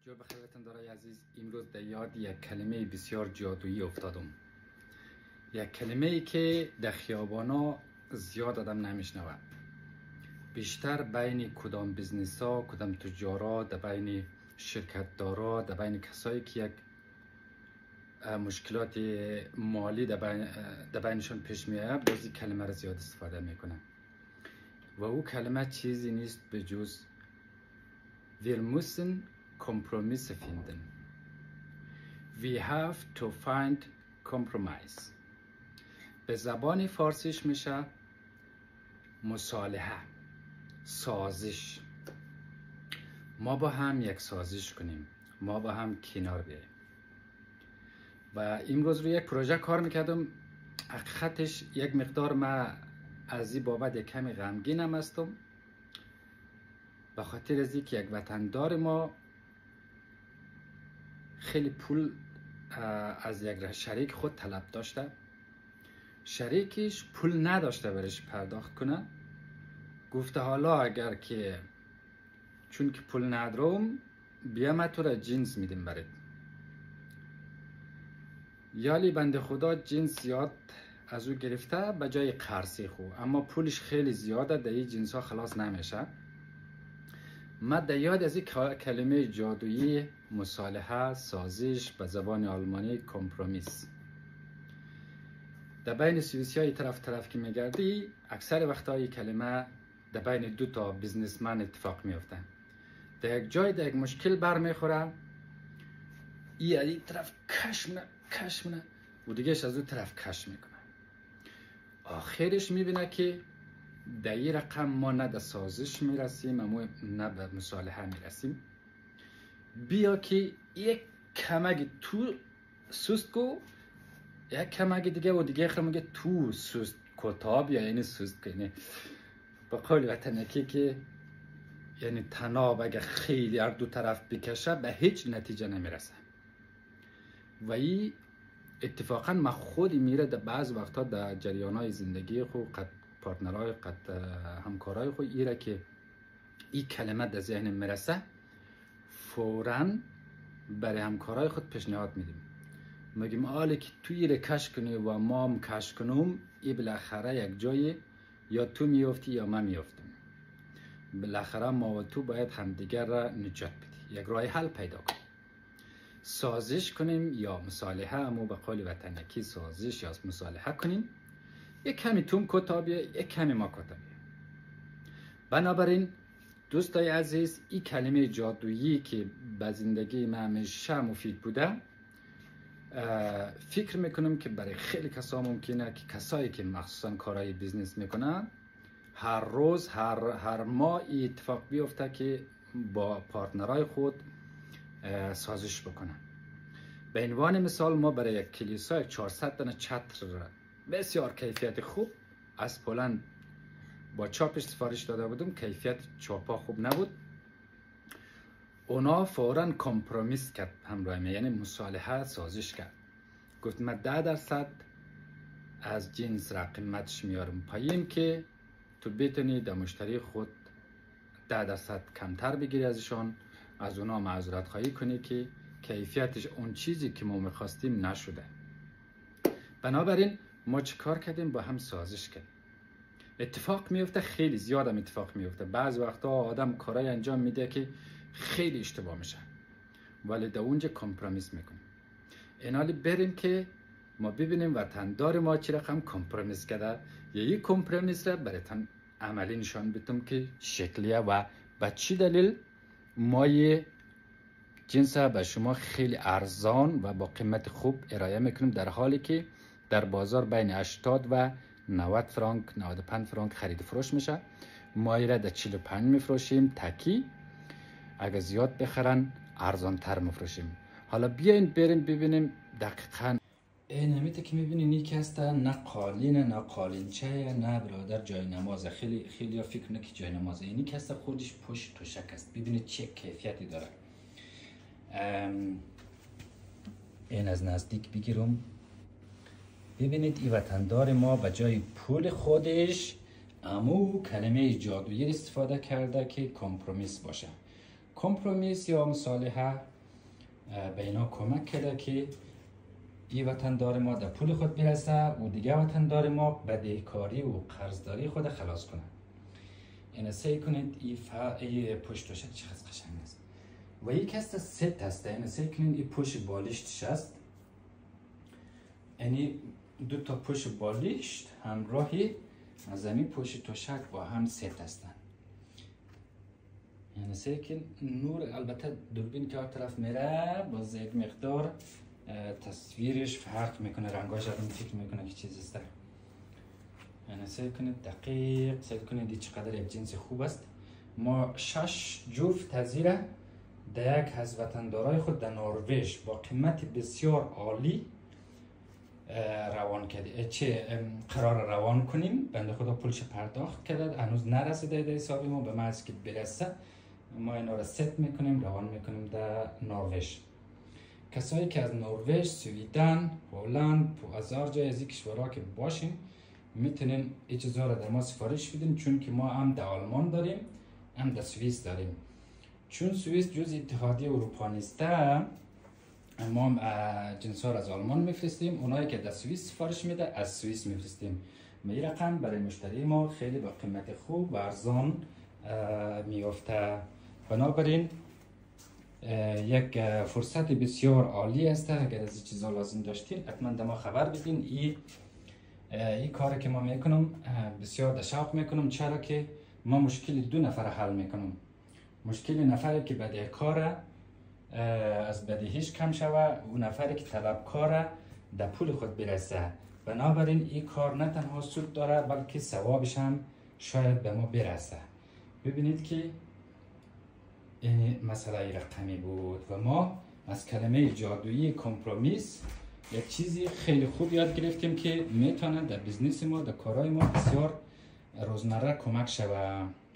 بسیار بخیرتون دارای عزیز. امروز در یاد یک کلمه بسیار جادویی افتادم. یک کلمه ای که در خیابانا زیاد آدم نمیشنوه. بیشتر بین کدام بزنس ها، کدام تجارا، در بین شرکت دارا، در بین کسایی که یک مشکلات مالی در بینشون پیش میایه، بازی کلمه را زیاد استفاده میکنه. و او کلمه چیزی نیست به جز Wir müssen Kompromisse finden. We have to find compromise. به زبان فارسیش میشه مصالحه، سازش. ما با هم یک سازش کنیم، ما با هم کنار بیاییم. و امروز روی یک پروژه کار میکردم. حقیقتش یک مقدار ما از این بابت یک کمی غمگینم هستم، به خاطر از اینکه یک وطندار ما خیلی پول از یک شریک خود طلب داشته. شریکش پول نداشته برش پرداخت کنه. گفته حالا اگر که چون که پول ندارم بیا ما تو را جنس میدیم برات. یالی بنده خدا جنس زیاد از او گرفته به جای قرضی خو، اما پولش خیلی زیاده، در این جنس ها خلاص نمیشه. من در یاد از این کلمه جادویی مصالحه، سازش، به زبان آلمانی کمپرومیس. در بین سوئیسی های طرف که میگردی اکثر وقتا این کلمه در بین دو تا بیزنسمن اتفاق میفته. در یک جای در یک مشکل برمیخوره، این طرف کش منه و دیگهش از اون طرف کش میکنه. آخرش میبینه که در این رقم ما نه در سازش میرسیم اما نه به مصالحه میرسیم. بیا که یک کمک تو سست کو، یک کمک دیگه و دیگه خیلی میگه تو سست کتاب یا یعنی سست کنه. با قول وطنکی که یعنی تناب اگه خیلی هر دو طرف بکشه به هیچ نتیجه نمیرسه. و این اتفاقا من خودی میره در بعض وقتا در جریانهای زندگی خود قد پارتنرهای قد همکارای خود ایره که این کلمه در ذهن میرسه فوراً برای همکارای خود پیشنهاد میدیم. میگیم حالی که تو ایره کش کنی و ما هم کش کنم، ای بالاخره یک جایی یا تو میافتی یا من میافتم. بالاخره ما و تو باید همدیگر را نجات بدی، یک راه حل پیدا کنیم. سازش کنیم یا مصالحه، اما به قول وطنکی سازش یا مصالحه کنیم. یک کمی توم کتابیه، یک کمی ما کتابیه. بنابراین دوستای عزیز، این کلمه جادویی که به زندگی من همیشه مفید بوده، فکر میکنم که برای خیلی کسا ممکنه که کسایی که مخصوصا کارهای بیزنس میکنن هر روز هر ماه این اتفاق بیفته که با پارتنرهای خود سازش بکنن. به عنوان مثال ما برای یک کلیسا 400 دانه چتر بسیار کیفیت خوب از پولند با چاپش سفارش داده بودم. کیفیت چاپا خوب نبود. اونا فوراً کمپرومیس کرد همراه من، یعنی مصالحه سازش کرد. گفت من 10% از جنس را قیمتش میارم پایین که تو بتونی در مشتری خود 10% کمتر بگیری ازشان، از اونا معذرت خواهی کنی که کیفیتش اون چیزی که ما میخواستیم نشده. بنابراین ما چه کار کردیم؟ با هم سازش کردیم. اتفاق میفته، خیلی زیادم اتفاق میفته. بعض وقتا آدم کارای انجام میده که خیلی اشتباه میشه، ولی در اونجا کمپرومیس میکنیم. اینالی بریم که ما ببینیم وطندار ما چه رقم کمپرومیس کرده، یا یک کمپرومیس را براتون عملی نشان بدم که شکلیه و به چی دلیل ما یه جنس به شما خیلی ارزان و با قیمت خوب ارائه میکنیم، در حالی که در بازار بین 80 و 90 فرانک 95 فرانک خرید فروش میشه. ما ایره در 45 میفروشیم تکی، اگه زیاد بخرن ارزان تر میفروشیم. حالا بیاین بریم ببینیم دقیقاً. این همیته که میبینین یکی هسته، نه قالینه نه قالینچه نه برادر جای نمازه. خیلی ها فکر نه که جای نمازه، اینی که هسته خودش پشت توشک است. ببینید چه کیفیتی داره. این از نزدیک بگیرم. ببینید این وطندار ما به جای پول خودش امو کلمه جادویی استفاده کرده که کمپرومیس باشه. کمپرومیس یا مصالحه به اینا کمک کرده که این وطندار ما در پول خود برسه و دیگه وطندار ما بدهکاری و قرضداری خود خلاص کنه. این سعی کنید این پشت دوشک چقدر قشنگ است و یک است ست است. این سعی کنید این پشت بالشتش است، یعنی دو تا پشت بالشت همراهی از این پشت دوشک با هم ست هستند. یعنی سعی کن نور، البته دوربین که هر طرف میره باز یک مقدار تصویرش فرق میکنه، رنگاش آدم فکر میکنه که چیز است. یعنی سعی کنید دقیق، سعی کنید چقدر یک جنس خوب است. ما 6 جفت تزیره در یک از وطندارای خود در نروژ با قیمت بسیار عالی روان کرده. چه قرار روان کنیم، بنده خدا پولش پرداخت کرده، هنوز نرسیده در حساب ما، به محض که برسه ما اینا را ست میکنیم، روان میکنیم در نروژ. کسایی که از نروژ، سویدن، هلند، هزار جای از این کشورها که باشیم میتونین این چیزها را در ما سفارش بدین، چون که ما هم در آلمان داریم هم در سوئیس داریم. چون سوئیس جز اتحادیه اروپا نیسته، ما جنس ها را از آلمان میفرستیم، اونایی که در سوئیس سفارش میده از سوئیس میفرستیم. این رقم برای مشتری ما خیلی با قیمت خوب و ارزان میفته. بنابراین یک فرصت بسیار عالی است. اگر از این چیزا لازم داشتین حتما در ما خبر بدین. این کاری که ما میکنم بسیار در شوق میکنم، چرا که ما مشکل 2 نفر حل میکنم. مشکل نفری که بدهکاره از بدهیش کم شوه و نفری که طلبکاره در پول خود برسه. بنابراین این کار نه تنها سود داره بلکه ثوابش هم شاید به ما برسه. ببینید که این مسئله رقمی بود و ما از کلمه جادویی کمپرومیس یک چیزی خیلی خوب یاد گرفتیم که میتونه در بیزنس ما، در کارهای ما بسیار روزمره کمک شود.